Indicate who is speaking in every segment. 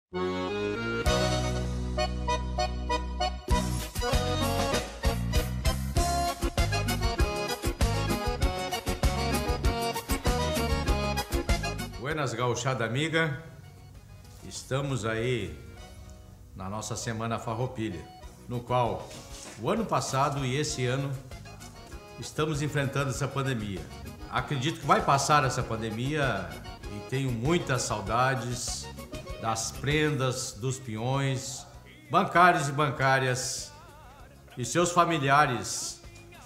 Speaker 1: Buenas, gauchada amiga. Estamos aí na nossa Semana Farroupilha, no qual o ano passado e esse ano estamos enfrentando essa pandemia. Acredito que vai passar essa pandemia e tenho muitas saudades das prendas, dos peões, bancários e bancárias e seus familiares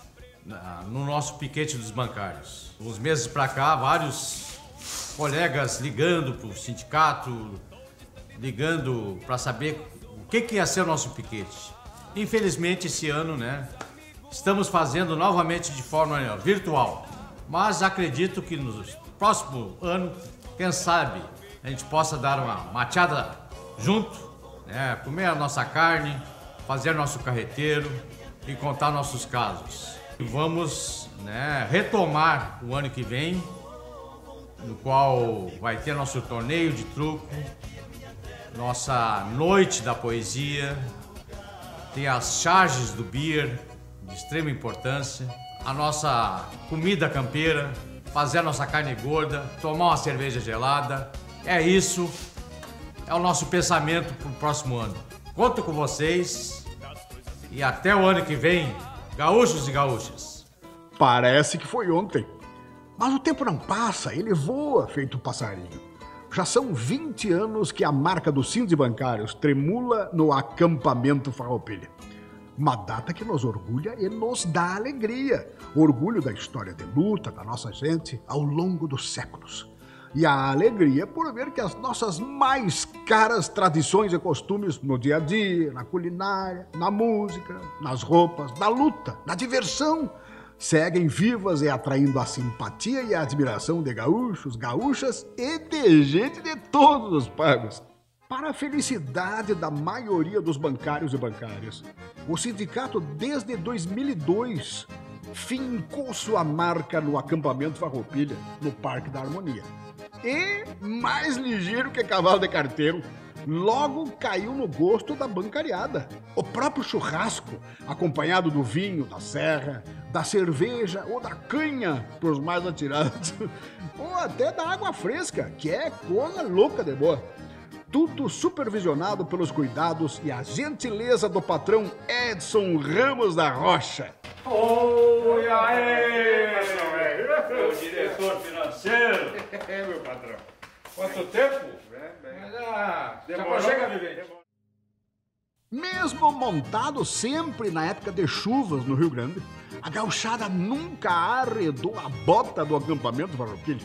Speaker 1: no nosso piquete dos bancários. Uns meses para cá, vários colegas ligando para o sindicato, ligando para saber o que ia ser o nosso piquete. Infelizmente, esse ano, estamos fazendo novamente de forma virtual. Mas acredito que no próximo ano, quem sabe, a gente possa dar uma mateada junto, comer a nossa carne, fazer nosso carreteiro e contar nossos casos. E vamos retomar o ano que vem, no qual vai ter nosso torneio de truco, nossa noite da poesia, tem as charges do beer, de extrema importância, a nossa comida campeira, fazer a nossa carne gorda, tomar uma cerveja gelada. É isso, é o nosso pensamento para o próximo ano. Conto com vocês e até o ano que vem, gaúchos e gaúchas.
Speaker 2: Parece que foi ontem. Mas o tempo não passa, ele voa feito passarinho. Já são 20 anos que a marca dos Sindes Bancários tremula no acampamento Farroupilha. Uma data que nos orgulha e nos dá alegria. Orgulho da história de luta da nossa gente ao longo dos séculos. E a alegria por ver que as nossas mais caras tradições e costumes no dia a dia, na culinária, na música, nas roupas, na luta, na diversão, seguem vivas e atraindo a simpatia e a admiração de gaúchos, gaúchas e de gente de todos os pagos. Para a felicidade da maioria dos bancários e bancárias, o sindicato desde 2002 fincou sua marca no acampamento Farroupilha, no Parque da Harmonia. E, mais ligeiro que cavalo de carteiro, logo caiu no gosto da bancariada. O próprio churrasco, acompanhado do vinho da serra, da cerveja ou da canha para os mais atirados, ou até da água fresca, que é coisa louca de boa. Tudo supervisionado pelos cuidados e a gentileza do patrão Edson Ramos da Rocha.
Speaker 3: Oi, aê! O diretor financeiro.
Speaker 4: Meu patrão.
Speaker 3: Quanto tempo?
Speaker 4: Demorou.
Speaker 3: Chega, Vivente.
Speaker 2: Mesmo montado sempre na época de chuvas no Rio Grande, a gauchada nunca arredou a bota do acampamento Farroupilha.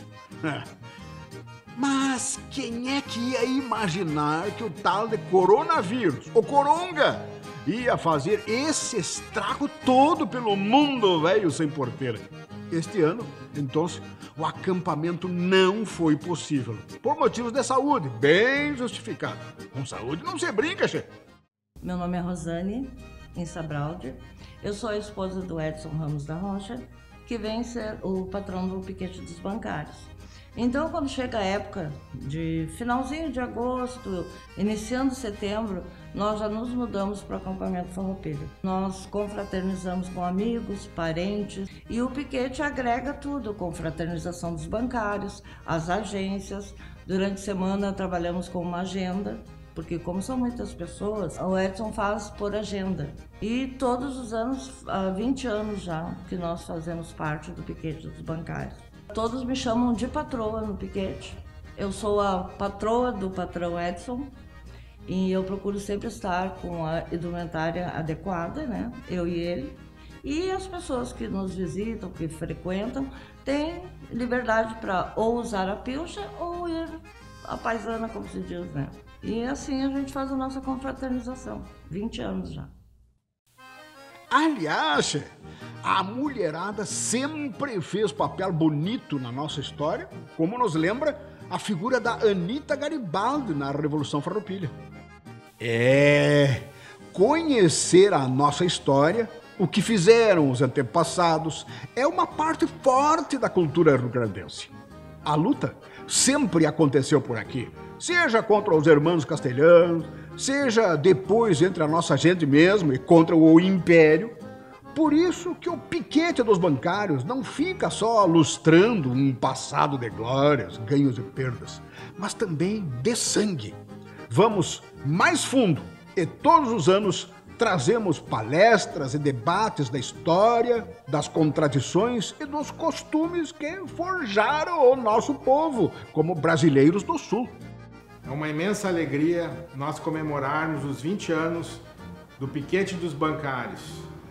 Speaker 2: Mas quem é que ia imaginar que o tal de coronavírus, o coronga, ia fazer esse estrago todo pelo mundo velho sem porteira? Este ano, então, o acampamento não foi possível, por motivos de saúde, bem justificado. Com saúde não se brinca, che.
Speaker 5: Meu nome é Rosane Insabraldi, eu sou a esposa do Edson Ramos da Rocha, que vem ser o patrão do piquete dos bancários. Então, quando chega a época de finalzinho de agosto, iniciando setembro, nós já nos mudamos para o acampamento Farroupilha. Nós confraternizamos com amigos, parentes e o piquete agrega tudo, confraternização dos bancários, as agências. Durante a semana trabalhamos com uma agenda, porque como são muitas pessoas, o Edson faz por agenda. E todos os anos, há 20 anos já, que nós fazemos parte do piquete dos bancários. Todos me chamam de patroa no piquete. Eu sou a patroa do patrão Edson e eu procuro sempre estar com a indumentária adequada, eu e ele. E as pessoas que nos visitam, que frequentam, têm liberdade para ou usar a pilcha ou ir à paisana, como se diz, E assim a gente faz a nossa confraternização. 20 anos já.
Speaker 2: Aliás, a mulherada sempre fez papel bonito na nossa história, como nos lembra a figura da Anita Garibaldi na Revolução Farroupilha. Conhecer a nossa história, o que fizeram os antepassados, é uma parte forte da cultura rio-grandense. A luta sempre aconteceu por aqui, seja contra os irmãos castelhanos, seja depois entre a nossa gente mesmo e contra o Império. Por isso que o piquete dos bancários não fica só lustrando um passado de glórias, ganhos e perdas, mas também de sangue. Vamos mais fundo e todos os anos trazemos palestras e debates da história, das contradições e dos costumes que forjaram o nosso povo como brasileiros do Sul.
Speaker 4: É uma imensa alegria nós comemorarmos os 20 anos do Piquete dos Bancários.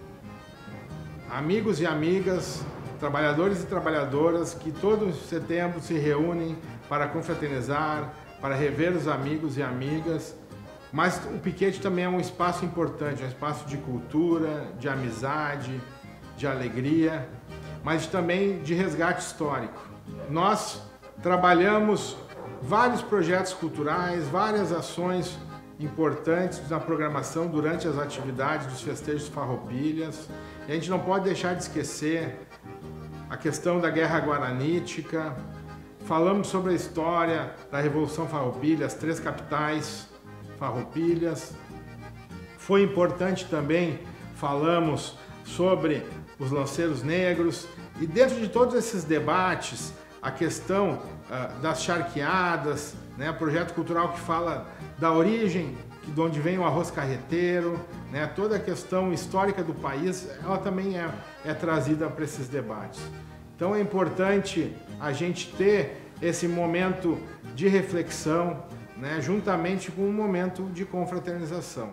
Speaker 4: Amigos e amigas, trabalhadores e trabalhadoras que todo setembro se reúnem para confraternizar, para rever os amigos e amigas. Mas o piquete também é um espaço importante, um espaço de cultura, de amizade, de alegria, mas também de resgate histórico. Nós trabalhamos vários projetos culturais, várias ações importantes na programação durante as atividades dos festejos farroupilhas. E a gente não pode deixar de esquecer a questão da Guerra Guaranítica. Falamos sobre a história da Revolução Farroupilha, as 3 capitais farroupilhas. Foi importante também, falamos sobre os lanceiros negros. E dentro de todos esses debates, a questão das charqueadas, né, projeto cultural que fala da origem, de onde vem o arroz carreteiro, né, toda a questão histórica do país, ela também é trazida para esses debates. Então é importante a gente ter esse momento de reflexão, né, juntamente com um momento de confraternização.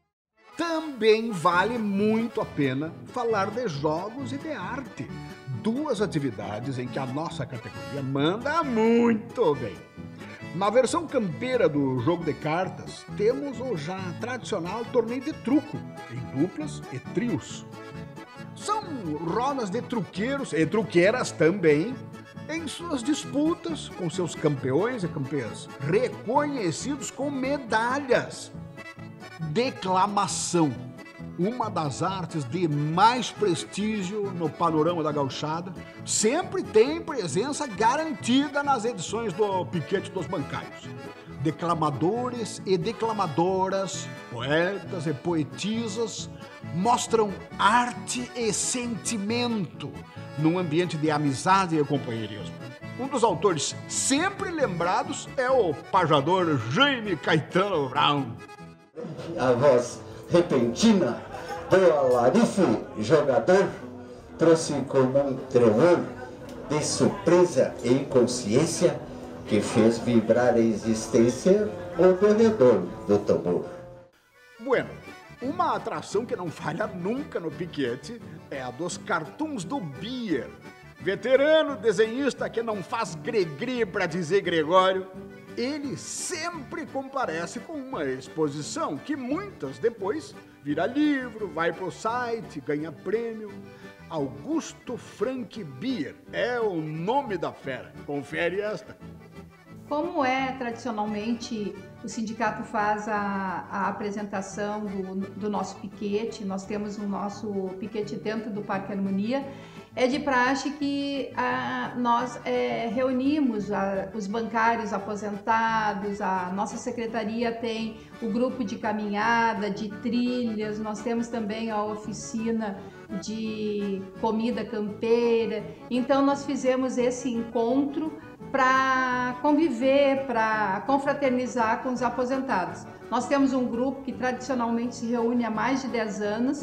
Speaker 2: Também vale muito a pena falar de jogos e de arte, 2 atividades em que a nossa categoria manda muito bem. Na versão campeira do jogo de cartas, temos o já tradicional torneio de truco, em duplas e trios. São rodas de truqueiros e truqueiras também, em suas disputas com seus campeões e campeãs, reconhecidos com medalhas. Declamação, uma das artes de mais prestígio no panorama da gauchada, sempre tem presença garantida nas edições do Piquete dos Bancários. Declamadores e declamadoras, poetas e poetisas mostram arte e sentimento num ambiente de amizade e companheirismo. Um dos autores sempre lembrados é o pajador Jaime Caetano Brown.
Speaker 6: A voz repentina do alarife jogador trouxe como um tremor de surpresa e inconsciência que fez vibrar a existência ao redor do tambor.
Speaker 2: Bueno, uma atração que não falha nunca no piquete é a dos cartoons do Beer. Veterano desenhista que não faz gregri para dizer Gregório, ele sempre comparece com uma exposição que muitas depois vira livro, vai pro site, ganha prêmio. Augusto Frank Beer é o nome da fera. Confere esta.
Speaker 7: Como é tradicionalmente, o sindicato faz a apresentação do nosso piquete, nós temos o nosso piquete dentro do Parque Harmonia, é de praxe que nós reunimos os bancários aposentados, a nossa secretaria tem o grupo de caminhada, de trilhas, nós temos também a oficina de comida campeira, então nós fizemos esse encontro para conviver, para confraternizar com os aposentados. Nós temos um grupo que tradicionalmente se reúne há mais de 10 anos,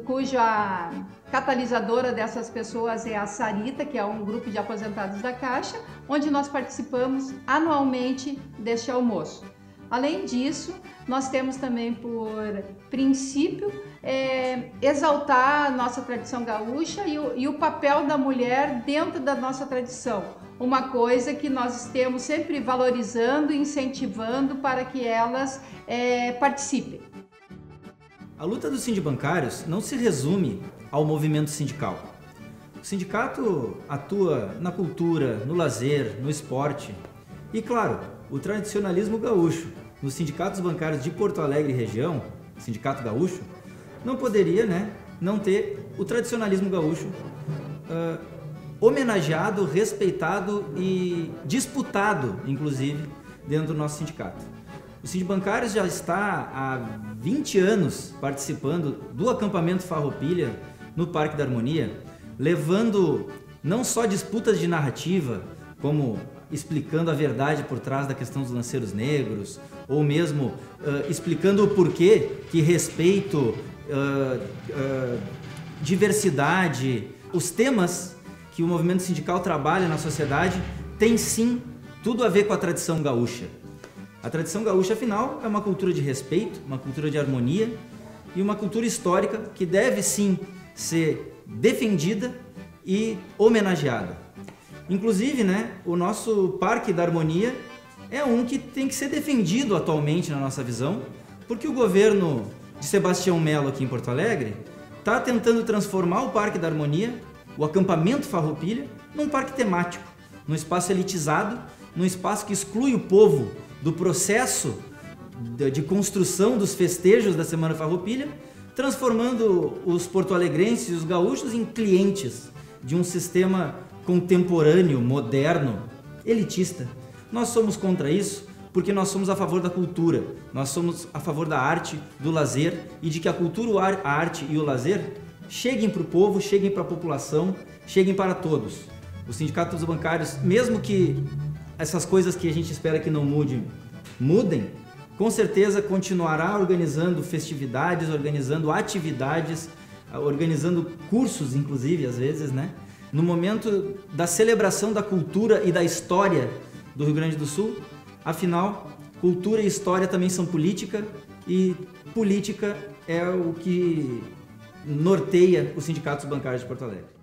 Speaker 7: cuja catalisadora dessas pessoas é a Sarita, que é um grupo de aposentados da Caixa, onde nós participamos anualmente deste almoço. Além disso, nós temos também por princípio exaltar a nossa tradição gaúcha e o papel da mulher dentro da nossa tradição. Uma coisa que nós estamos sempre valorizando e incentivando para que elas participem.
Speaker 8: A luta dos sindibancários não se resume ao movimento sindical. O sindicato atua na cultura, no lazer, no esporte e, claro, o tradicionalismo gaúcho. Nos sindicatos bancários de Porto Alegre e região, Sindicato Gaúcho, não poderia não ter o tradicionalismo gaúcho homenageado, respeitado e disputado, inclusive, dentro do nosso sindicato. O Sindibancários já está há 20 anos participando do acampamento Farroupilha no Parque da Harmonia, levando não só disputas de narrativa, como explicando a verdade por trás da questão dos lanceiros negros, ou mesmo explicando o porquê que respeito, diversidade, os temas que o movimento sindical trabalha na sociedade, tem sim tudo a ver com a tradição gaúcha. A tradição gaúcha, afinal, é uma cultura de respeito, uma cultura de harmonia e uma cultura histórica que deve sim ser defendida e homenageada. Inclusive, né, o nosso Parque da Harmonia é um que tem que ser defendido atualmente na nossa visão, porque o governo de Sebastião Melo aqui em Porto Alegre está tentando transformar o Parque da Harmonia, o acampamento Farroupilha, num parque temático, num espaço elitizado, num espaço que exclui o povo do processo de construção dos festejos da Semana Farroupilha, transformando os porto-alegrenses e os gaúchos em clientes de um sistema contemporâneo, moderno, elitista. Nós somos contra isso porque nós somos a favor da cultura, nós somos a favor da arte, do lazer e de que a cultura, a arte e o lazer cheguem para o povo, cheguem para a população, cheguem para todos. O Sindicato dos Bancários, mesmo que essas coisas que a gente espera que não mudem, com certeza continuará organizando festividades, organizando atividades, organizando cursos, inclusive, às vezes, né? No momento da celebração da cultura e da história do Rio Grande do Sul. Afinal, cultura e história também são política, e política é o que norteia os sindicatos bancários de Porto Alegre.